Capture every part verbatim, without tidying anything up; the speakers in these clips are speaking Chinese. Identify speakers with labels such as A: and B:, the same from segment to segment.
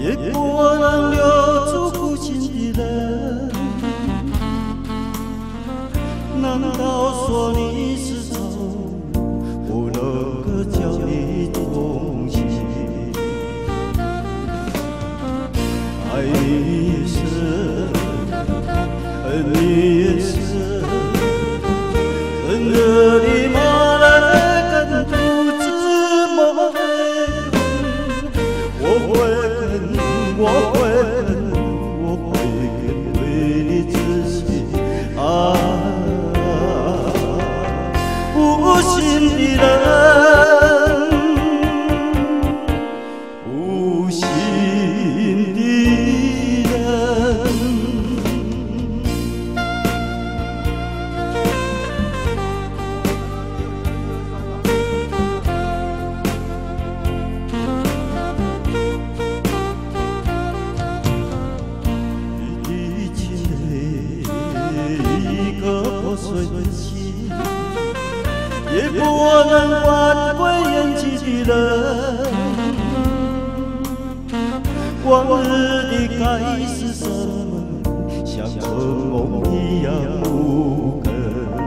A: 也不能留住苦心的人。难道说你是走，我能够叫你同行？爱你也深，恨你也深，真的你妈来跟独自梦回。我会恨，我会恨，我会恨对你痴心啊！无心的人，无心的人。你的情泪，一个破碎的心。也不能挽回眼前的人，往日的该是什么，像春梦一样无根。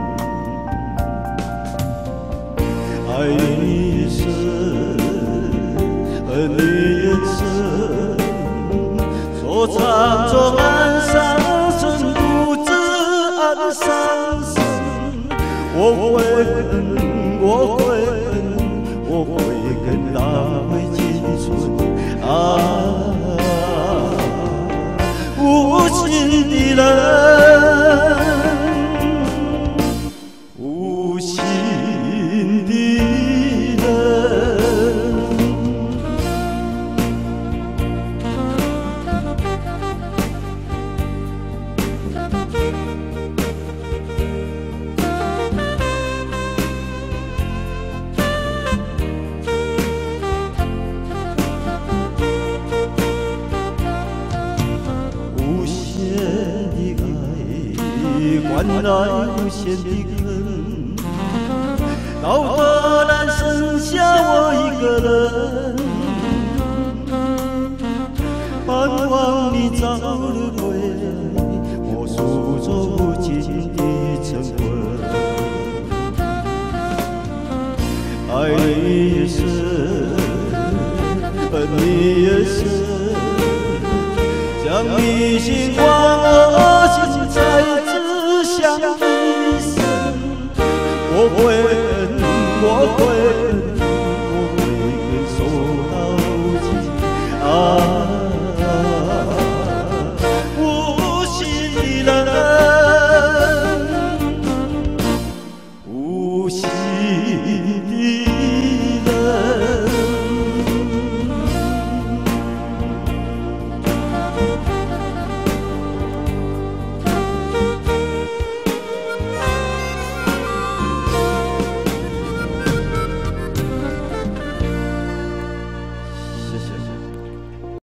A: 爱你也深，恨你也深，说唱中暗伤神，独自暗伤神。我会恨，我会恨，我会恨浪费青春啊！无心的人，无心的人。换来无限的恨，到河南剩下我一个人，盼望你早日归来，我诉说不尽的沉沦。爱你也深，恨你也深，将你心换我心才知晓一生。我会恨，我会恨，我会恨守到尽啊！无心的人，无心。